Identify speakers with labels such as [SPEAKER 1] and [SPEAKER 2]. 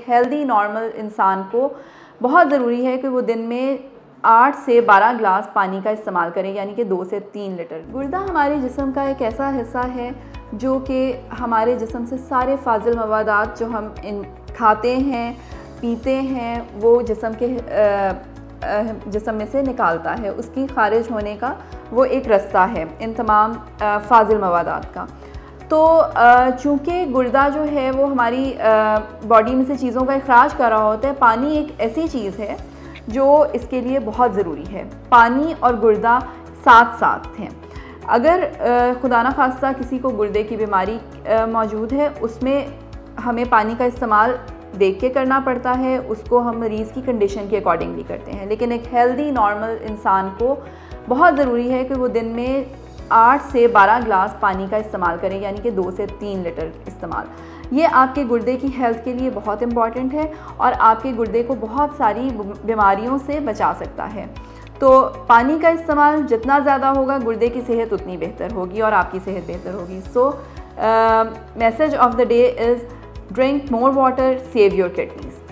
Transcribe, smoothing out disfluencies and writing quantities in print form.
[SPEAKER 1] Healthy normal इंसान को बहुत ज़रूरी है कि वो दिन में 8 से 12 ग्लास पानी का इस्तेमाल करें, यानी कि 2 से 3 लीटर। गुर्दा हमारे जिस्म का एक ऐसा हिस्सा है जो कि हमारे जिस्म से सारे फाजिल मवादात जो हम खाते हैं पीते हैं वो जिस्म में से निकालता है। उसकी खारिज होने का वो एक रास्ता है इन तमाम फाजिल मवादात का। तो चूँकि गुर्दा जो है वो हमारी बॉडी में से चीज़ों का इखराज कर रहा होता है, पानी एक ऐसी चीज़ है जो इसके लिए बहुत ज़रूरी है। पानी और गुर्दा साथ साथ हैं। अगर खुदा न खास्ता किसी को गुर्दे की बीमारी मौजूद है, उसमें हमें पानी का इस्तेमाल देख के करना पड़ता है, उसको हम मरीज़ की कंडीशन के अकॉर्डिंगली करते हैं। लेकिन एक हेल्दी नॉर्मल इंसान को बहुत ज़रूरी है कि वो दिन में 8 से 12 ग्लास पानी का इस्तेमाल करें, यानी कि 2 से 3 लीटर इस्तेमाल। ये आपके गुर्दे की हेल्थ के लिए बहुत इम्पॉर्टेंट है और आपके गुर्दे को बहुत सारी बीमारियों से बचा सकता है। तो पानी का इस्तेमाल जितना ज़्यादा होगा गुर्दे की सेहत उतनी बेहतर होगी और आपकी सेहत बेहतर होगी। So message of the day is drink more water, save your kidneys.